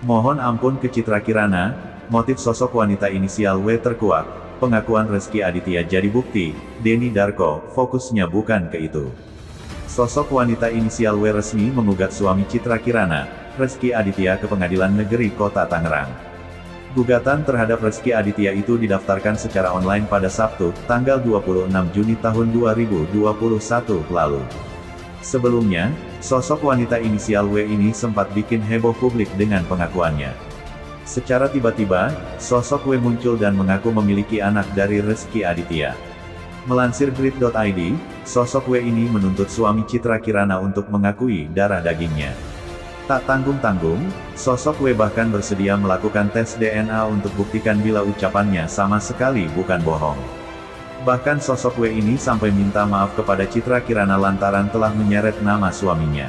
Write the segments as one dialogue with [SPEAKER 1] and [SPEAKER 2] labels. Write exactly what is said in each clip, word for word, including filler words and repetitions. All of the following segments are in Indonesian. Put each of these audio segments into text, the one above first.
[SPEAKER 1] Mohon ampun ke Citra Kirana, motif sosok wanita inisial W terkuak, pengakuan Rezky Aditya jadi bukti, Denny Darko, fokusnya bukan ke itu. Sosok wanita inisial W resmi menggugat suami Citra Kirana, Rezky Aditya ke Pengadilan Negeri Kota Tangerang. Gugatan terhadap Rezky Aditya itu didaftarkan secara online pada Sabtu, tanggal dua puluh enam Juni tahun dua ribu dua puluh satu lalu. Sebelumnya, sosok wanita inisial W ini sempat bikin heboh publik dengan pengakuannya. Secara tiba-tiba, sosok W muncul dan mengaku memiliki anak dari Rezky Aditya. Melansir grid titik i d, sosok W ini menuntut suami Citra Kirana untuk mengakui darah dagingnya. Tak tanggung-tanggung, sosok W bahkan bersedia melakukan tes D N A untuk buktikan bila ucapannya sama sekali bukan bohong. Bahkan sosok W ini sampai minta maaf kepada Citra Kirana lantaran telah menyeret nama suaminya.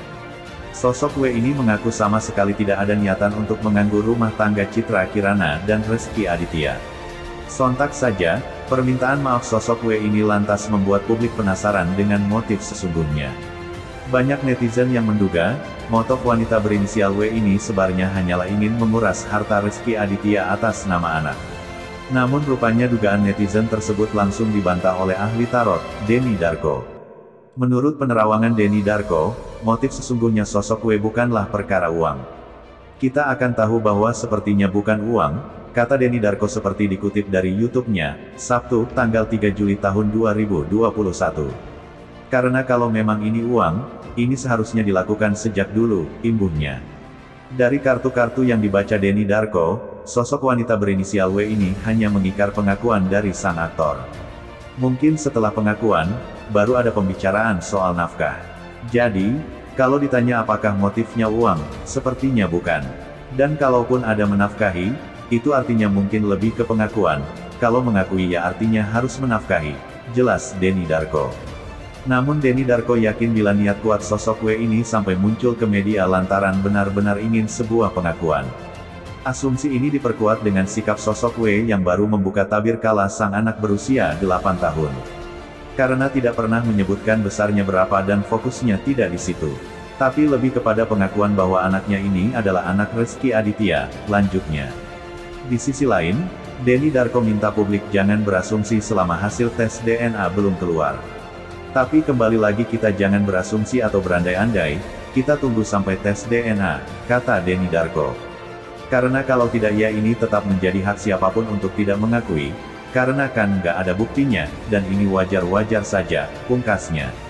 [SPEAKER 1] Sosok W ini mengaku sama sekali tidak ada niatan untuk mengganggu rumah tangga Citra Kirana dan Rezky Aditya. Sontak saja, permintaan maaf sosok W ini lantas membuat publik penasaran dengan motif sesungguhnya. Banyak netizen yang menduga, motif wanita berinisial W ini sebenarnya hanyalah ingin menguras harta Rezky Aditya atas nama anak. Namun rupanya dugaan netizen tersebut langsung dibantah oleh ahli tarot, Denny Darko. Menurut penerawangan Denny Darko, motif sesungguhnya sosok W bukanlah perkara uang. Kita akan tahu bahwa sepertinya bukan uang, kata Denny Darko seperti dikutip dari YouTube-nya, Sabtu, tanggal tiga Juli tahun dua ribu dua puluh satu. Karena kalau memang ini uang, ini seharusnya dilakukan sejak dulu, imbuhnya. Dari kartu-kartu yang dibaca Denny Darko, sosok wanita berinisial W ini hanya mengikar pengakuan dari sang aktor. Mungkin setelah pengakuan, baru ada pembicaraan soal nafkah. Jadi, kalau ditanya apakah motifnya uang, sepertinya bukan. Dan kalaupun ada menafkahi, itu artinya mungkin lebih ke pengakuan. Kalau mengakui ya artinya harus menafkahi, jelas Denny Darko. Namun Denny Darko yakin bila niat kuat sosok W ini sampai muncul ke media lantaran benar-benar ingin sebuah pengakuan. Asumsi ini diperkuat dengan sikap sosok W yang baru membuka tabir kala sang anak berusia delapan tahun. Karena tidak pernah menyebutkan besarnya berapa dan fokusnya tidak di situ. Tapi lebih kepada pengakuan bahwa anaknya ini adalah anak Rezky Aditya, lanjutnya. Di sisi lain, Denny Darko minta publik jangan berasumsi selama hasil tes D N A belum keluar. Tapi kembali lagi kita jangan berasumsi atau berandai-andai, kita tunggu sampai tes D N A, kata Denny Darko. Karena kalau tidak ya ini tetap menjadi hak siapapun untuk tidak mengakui, karena kan nggak ada buktinya, dan ini wajar-wajar saja, pungkasnya.